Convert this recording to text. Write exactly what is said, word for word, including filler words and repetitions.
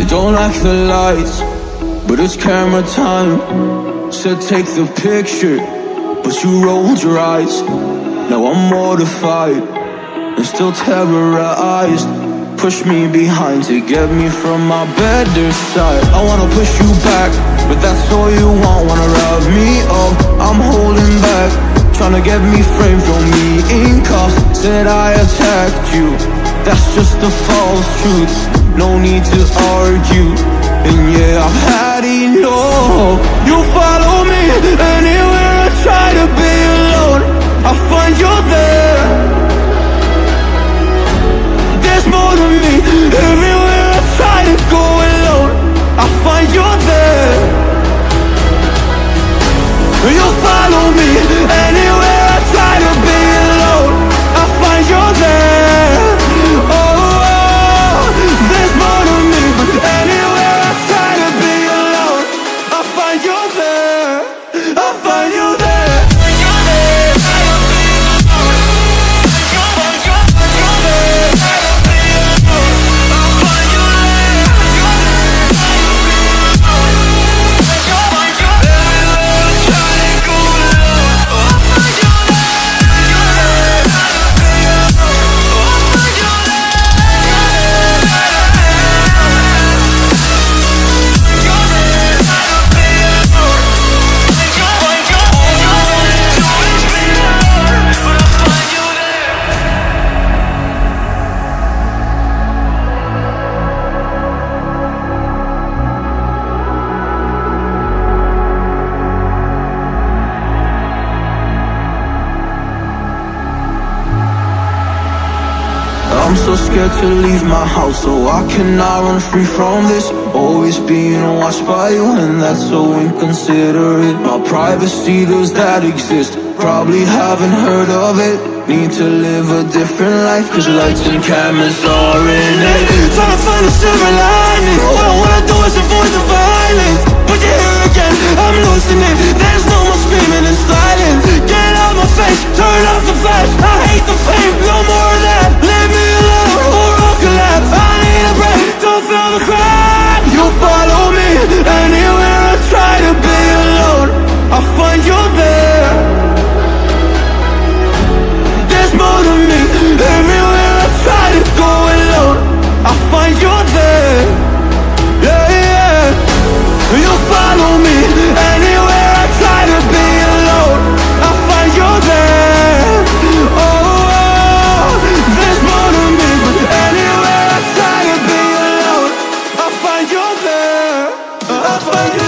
don't like the lights, but it's camera time. Said take the picture, but you rolled your eyes. Now I'm mortified and still terrorized. Push me behind to get me from my better side. I wanna push you back, but that's all you want. Wanna wrap me up, I'm holding back. Tryna get me framed, throw me in cuffs. Said I attacked you, that's just a false truth. No need to argue, and yeah, I've had enough. You follow me anywhere I try to be alone, I find you there. There's more to me, everywhere I try to go alone, I find you there. You follow me anywhere I try to be alone, I find you there. Oh, there's more to me, anywhere I try to be alone, I find you there, I find you there. I'm so scared to leave my house, so I cannot run free from this. Always being watched by you, and that's so inconsiderate. My privacy, does that exist? Probably haven't heard of it. Need to live a different life, cause lights and cameras are in it. Trying to find a silver lining, all I wanna do is avoid the violence. But you're here again, I'm losing it. There's no more screaming and silence. Get out my face, turn off the flash. I hate the fame, no more of that. Leave me alone, or I'll collapse. I need a break, don't feel the crack. You follow me anywhere I try to be alone, I find you there. There's more to me, everywhere I try to go alone, I find you there. Yeah, yeah. You follow me anywhere I try to be alone, I find you there. Oh, there's more to me, but anywhere I try to be alone, I find you there, I find you